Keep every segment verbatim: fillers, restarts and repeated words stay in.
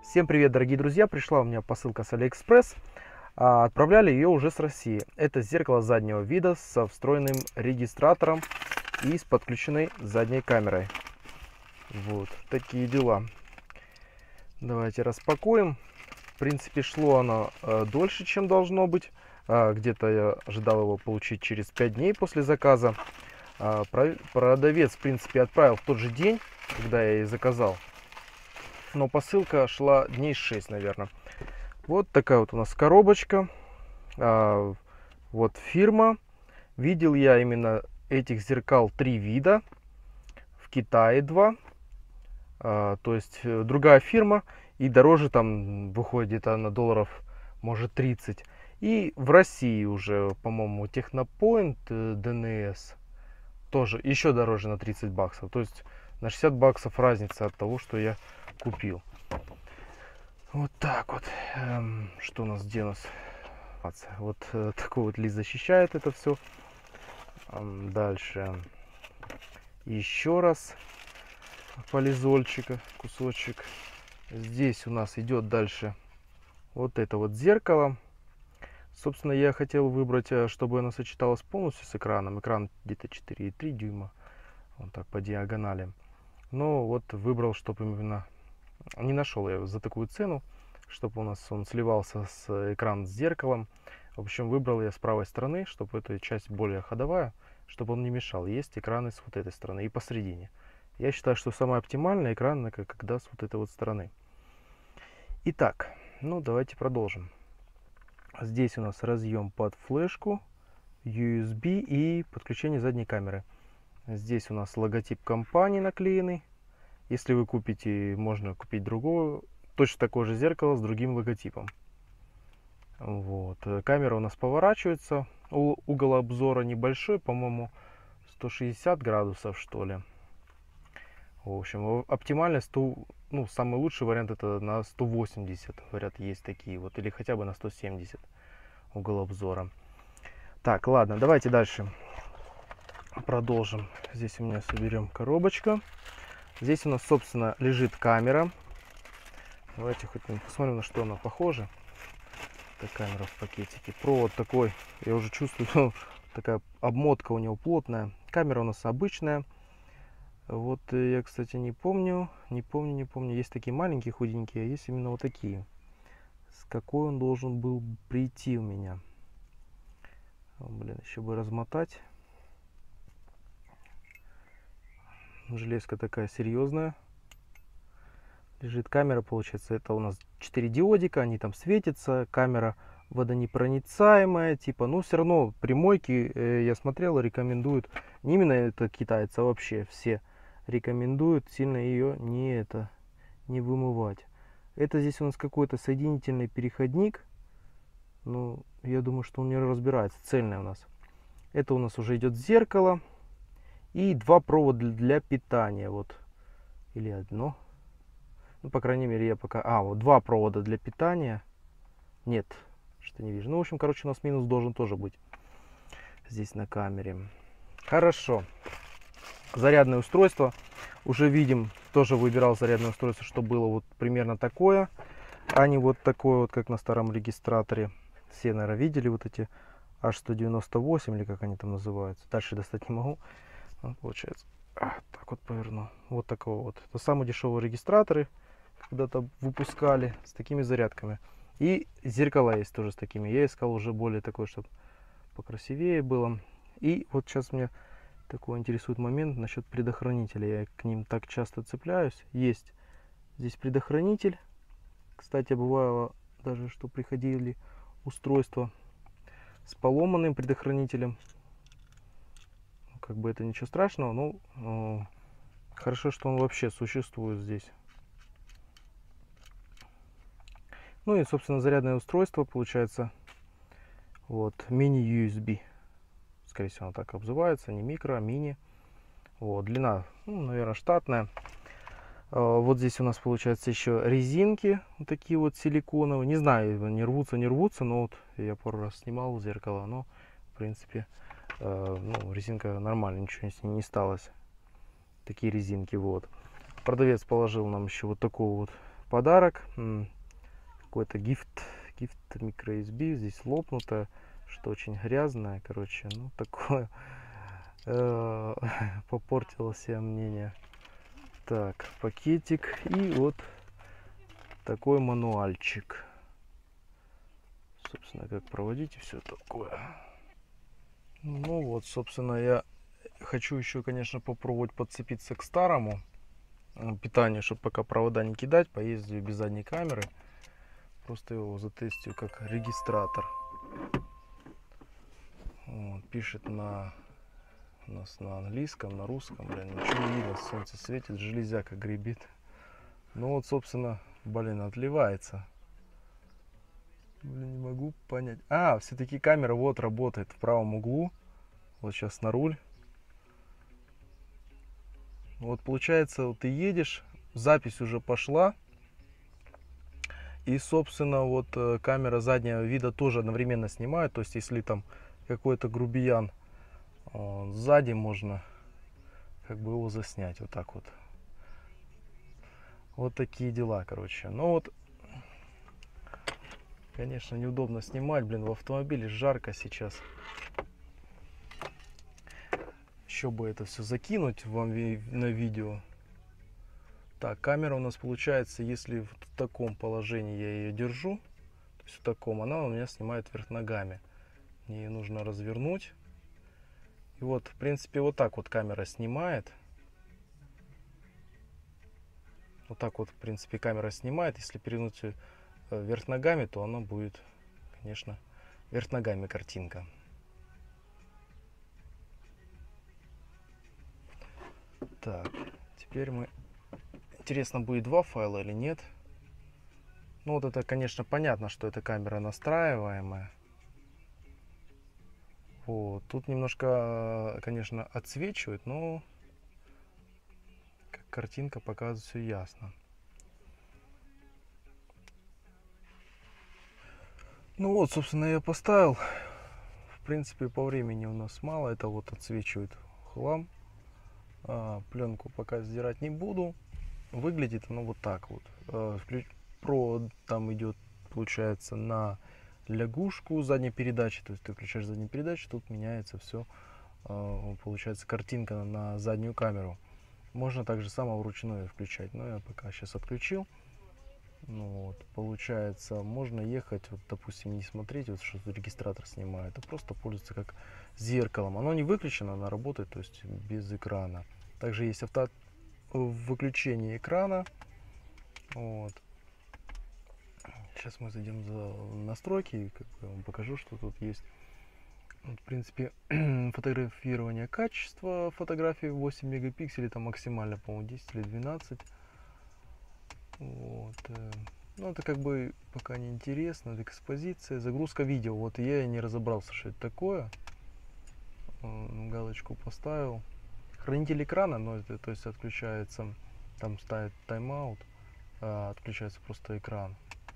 Всем привет, дорогие друзья! Пришла у меня посылка с Алиэкспресс. А, Отправляли ее уже с России. Это зеркало заднего вида со встроенным регистратором и с подключенной задней камерой. Вот такие дела. Давайте распакуем. В принципе, шло оно э, дольше, чем должно быть. А, Где-то я ожидал его получить через пять дней после заказа. А, Продавец, в принципе, отправил в тот же день, когда я и заказал. Но посылка шла дней шесть, наверное. Вот такая вот у нас коробочка. А, вот фирма. Видел я именно этих зеркал три вида. В Китае два. А, то есть другая фирма. И дороже там выходит где-то на долларов, может, тридцать. И в России уже, по-моему, Технопоинт ди эн эс тоже еще дороже на тридцать баксов. То есть на шестьдесят баксов разница от того, что я купил. Вот так вот. Эм, что у нас, где у нас? Вот э, такой вот лист защищает это все. Эм, дальше. Еще раз полизольчика, кусочек. Здесь у нас идет дальше вот это вот зеркало. Собственно, я хотел выбрать, чтобы оно сочеталось полностью с экраном. Экран где-то четыре и три дюйма. Вот так по диагонали. Но вот выбрал, чтобы именно... Не нашел я за такую цену, чтобы у нас он сливался с экран с зеркалом. В общем, выбрал я с правой стороны, чтобы эта часть более ходовая, чтобы он не мешал. Есть экраны с вот этой стороны и посередине. Я считаю, что самый оптимальный экран, когда с вот этой вот стороны. Итак, ну давайте продолжим. Здесь у нас разъем под флешку, ю эс би и подключение задней камеры. Здесь у нас логотип компании наклеенный. Если вы купите, можно купить другое, точно такое же зеркало с другим логотипом. Вот. Камера у нас поворачивается. Угол обзора небольшой, по-моему, сто шестьдесят градусов, что ли. В общем, оптимально сто, ну, самый лучший вариант это на сто восемьдесят. Говорят, есть такие вот. Или хотя бы на сто семьдесят угол обзора. Так, ладно, давайте дальше продолжим. Здесь у меня соберем коробочка. Здесь у нас, собственно, лежит камера. Давайте хоть посмотрим, на что она похожа. Это камера в пакетике. Провод такой, я уже чувствую, такая обмотка у него плотная. Камера у нас обычная. Вот я, кстати, не помню, не помню, не помню. Есть такие маленькие, худенькие, а есть именно вот такие. С какой он должен был прийти у меня? О, блин, еще бы размотать. Железка такая серьезная. Лежит камера, получается, это у нас четыре диодика, они там светятся. Камера водонепроницаемая, типа, ну все равно при мойке, э, я смотрел, рекомендуют, не именно это китайцы, а вообще все рекомендуют сильно ее не это, не вымывать. Это здесь у нас какой-то соединительный переходник. Ну, я думаю, что он не разбирается, цельный у нас. Это у нас уже идет зеркало. И два провода для питания, вот, или одно. Ну, по крайней мере, я пока... А, вот два провода для питания. Нет, что не вижу. Ну, в общем, короче, у нас минус должен тоже быть здесь на камере. Хорошо. Зарядное устройство. Уже видим, тоже выбирал зарядное устройство, что было вот примерно такое, а не вот такое вот, как на старом регистраторе. Все, наверное, видели вот эти эйч сто девяносто восемь, или как они там называются. Дальше достать не могу. Вот, получается. А, так вот поверну. Вот такого вот. Это самые дешевые регистраторы. Когда-то выпускали с такими зарядками. И зеркала есть тоже с такими. Я искал уже более такой, чтобы покрасивее было. И вот сейчас мне такой интересует момент насчет предохранителя. Я к ним так часто цепляюсь. Есть здесь предохранитель. Кстати, бывало даже, что приходили устройства с поломанным предохранителем. Как бы это ничего страшного, но э, хорошо, что он вообще существует здесь. Ну и, собственно, зарядное устройство получается. Вот, мини-ю эс би. Скорее всего, оно так обзывается. Не микро, а мини. Вот, длина, ну, наверное, штатная. Э, вот здесь у нас получается еще резинки. Вот такие вот силиконовые. Не знаю, не рвутся, не рвутся. Но вот я пару раз снимал зеркало. Но, в принципе, э, ну, резинка нормальная. Ничего с ней не сталось. Такие резинки, вот. Продавец положил нам еще вот такого вот подарок. Какой-то гифт, гифт microSB. Здесь лопнуто, что очень грязное. Короче, ну такое. Попортило себе мнение. Так, пакетик. И вот такой мануальчик. Собственно, как проводить и все такое. Ну вот, собственно, я хочу еще, конечно, попробовать подцепиться к старому питанию, чтобы пока провода не кидать, поездию без задней камеры. Просто его затестию как регистратор. Вот, пишет на у нас на английском, на русском, блин, ничего не видно, солнце светит, железяка гребит. Ну вот, собственно, блин, отливается. Блин, не могу понять. А, все-таки камера вот работает в правом углу. Вот сейчас на руль. Вот получается, вот ты едешь, запись уже пошла. И, собственно, вот камера заднего вида тоже одновременно снимает. То есть, если там какой-то грубиян сзади, можно как бы его заснять. Вот так вот. Вот такие дела, короче. Но вот, конечно, неудобно снимать, блин, в автомобиле жарко сейчас. Еще бы это все закинуть вам на видео. Так, камера у нас получается, если в таком положении я ее держу, то есть в таком, она у меня снимает вверх ногами. Мне ее нужно развернуть. И вот, в принципе, вот так вот камера снимает. Вот так вот, в принципе, камера снимает. Если перевернуть вверх ногами, то она будет, конечно, вверх ногами картинка. Так, теперь мы... Интересно, будет два файла или нет. Ну вот это, конечно, понятно, что эта камера настраиваемая. Вот. Тут немножко, конечно, отсвечивает, но как картинка показывает, все ясно. Ну вот, собственно, я поставил. В принципе, по времени у нас мало. Это вот отсвечивает хлам. А, пленку пока сдирать не буду. Выглядит оно вот так вот. Провод там идет, получается, на лягушку задней передачи. То есть ты включаешь заднюю передачу, тут меняется все. Получается картинка на заднюю камеру. Можно также само вручную включать. Но я пока сейчас отключил. Ну вот, получается, можно ехать, вот, допустим, не смотреть, вот, что регистратор снимает, а просто пользоваться как зеркалом. Оно не выключено, оно работает, то есть без экрана. Также есть авто выключение экрана. Вот. Сейчас мы зайдем за настройки и как бы вам покажу, что тут есть. Вот, в принципе, фотографирование, качество фотографии восемь мегапикселей, там максимально, по-моему, десять или двенадцать. Вот. Ну, это как бы пока не интересно. Это экспозиция, загрузка видео. Вот я не разобрался, что это такое. Галочку поставил. Хранитель экрана, но это, то есть отключается, там ставит тайм-аут, а отключается просто экран.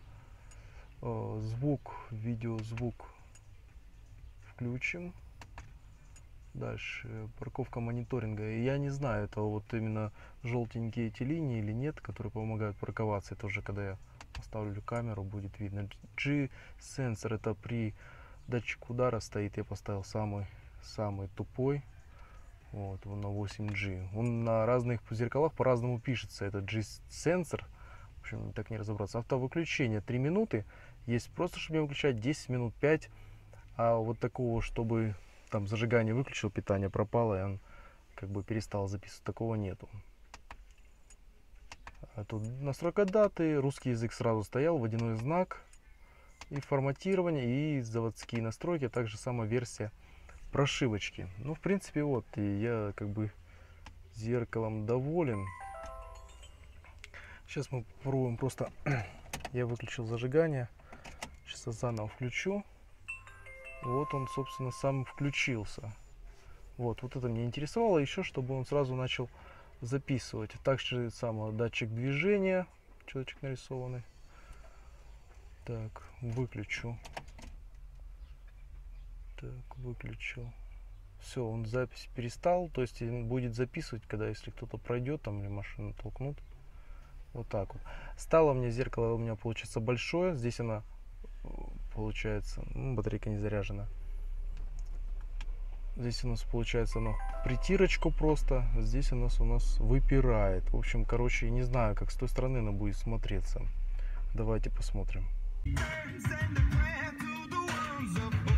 Звук, видео, звук включим. Дальше парковка мониторинга. И я не знаю, это вот именно желтенькие эти линии или нет, которые помогают парковаться. Это уже когда я поставлю камеру, будет видно. G-сенсор, это при датчик удара стоит. Я поставил самый самый тупой. Вот, он на восемь джи. Он на разных зеркалах по-разному пишется. Это G-сенсор. В общем, так не разобраться. Автовыключение три минуты. Есть просто, чтобы не выключать, десять минут, пять. А вот такого, чтобы там зажигание выключил, питание пропало, и он как бы перестал записывать, такого нету. А тут настройка даты, русский язык сразу стоял, водяной знак, и форматирование, и заводские настройки, а также сама версия прошивочки. Ну, в принципе, вот, и я как бы зеркалом доволен. Сейчас мы попробуем просто, я выключил зажигание, сейчас заново включу. Вот он, собственно, сам включился. Вот, вот это меня интересовало. Еще, чтобы он сразу начал записывать. Также само датчик движения. Человечек нарисованный. Так, выключу. Так, выключил. Все, он запись перестал. То есть он будет записывать, когда если кто-то пройдет там или машину толкнут. Вот так вот. Стало мне зеркало, у меня получится большое. Здесь она получается, ну, батарейка не заряжена. Здесь у нас получается оно притирочку просто. Здесь у нас у нас выпирает. В общем, короче, не знаю, как с той стороны она будет смотреться. Давайте посмотрим.